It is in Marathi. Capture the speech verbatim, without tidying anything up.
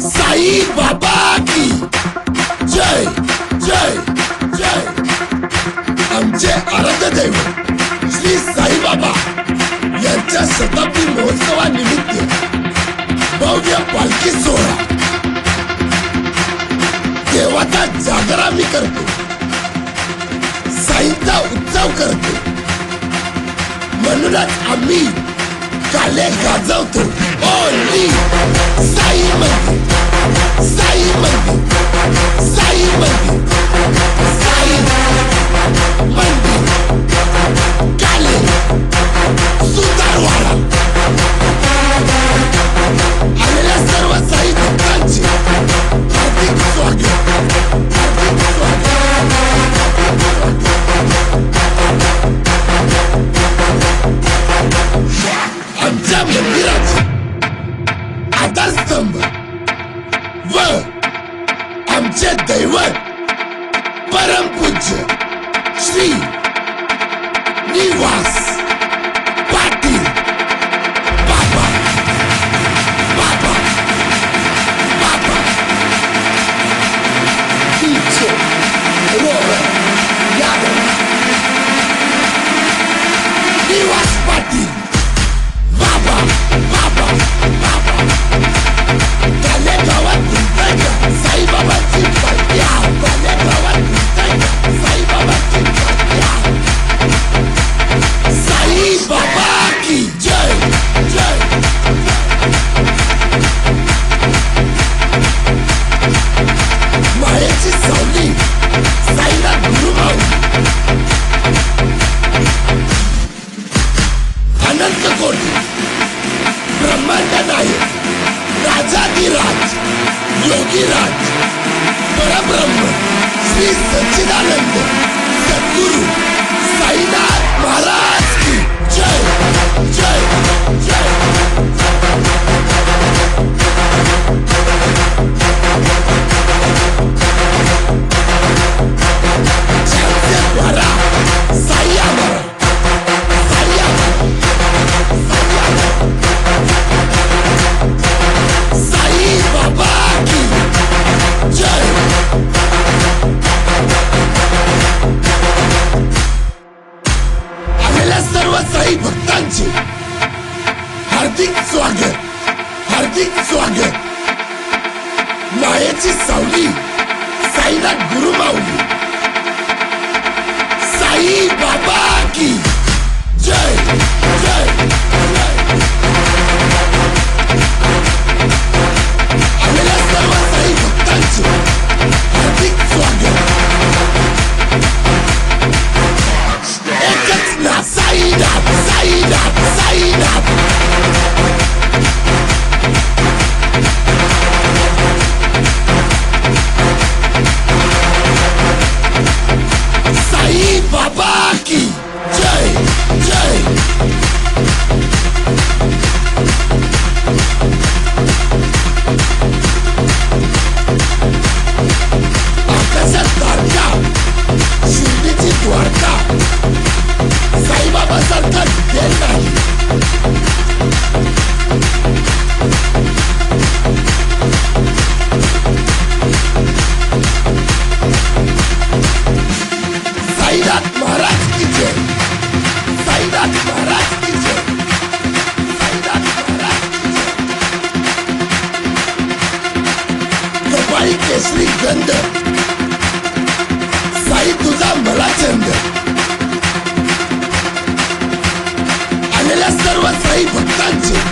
साई बाबा की जय जय जय। आमचे आराध्य दैवत श्री साई बाबा यांच्या शताब्दी महोत्सवानिमित्त भव्य पालखी सोहळा देवाचा जागरा मी करतो, साईंचा उत्सव करतो, म्हणूनच आम्ही काले गाजवतो। ओली साई मंदिर, साई मंदिर, साई मंदिर, साई मंदिर, काले सुतारवाडा। आलेल्या सर्व साई भक्तांचे हार्दिक स्वागत, हार्दिक स्वागत। आमच्या मंदिराचे आधारस्तंभ व आमचे दैवत परमपूज्य श्री निवास पाटील बाबा बाबा बाबा डीजे रोहन यादव निवास पाटील बाबा बाबा बाबा। काले गावात घुमताय का साई बाबाची पालखी आ, काले गावात घुमताय का साई बाबाची पालखी आ। साई बाबा की जय जय। मायेची सावली साईनाथ गुरुमाऊली, अनंत कोटी ब्रह्मांड नायक राजाधिराज योगीराज परब्रह्म श्री सच्चिदानंद सद्गुरु साईनाथ महाराज की जय जय जय। ज्यांचे द्वारा साई आम्हाला, साई आम्हाला, साई आम्हाला। साई बाबा की जय। आलेल्या सर्व साई भक्तांचे हार्दिक स्वागत, हार्दिक स्वागत। मायेची सावली साईनाथ गुरुमाऊली, साई बाबा की जय जय जय। आलेल्या सर्व साई भक्तांचे हार्दिक स्वागत। एकच ना साईनाथ, साईनाथ, साईनाथ। साई बाबा की जय जय। आकाशात तारका, शिर्डीची द्वारका, साईबाबा सारखा देव नाही। साईनाथ महाराज की जय, साईनाथ महाराज की जय, साईनाथ महाराज की जय। कपाळी केसरी गंध, साई तुझा मला चंद। आलेल्या सर्व साई भक्तांचे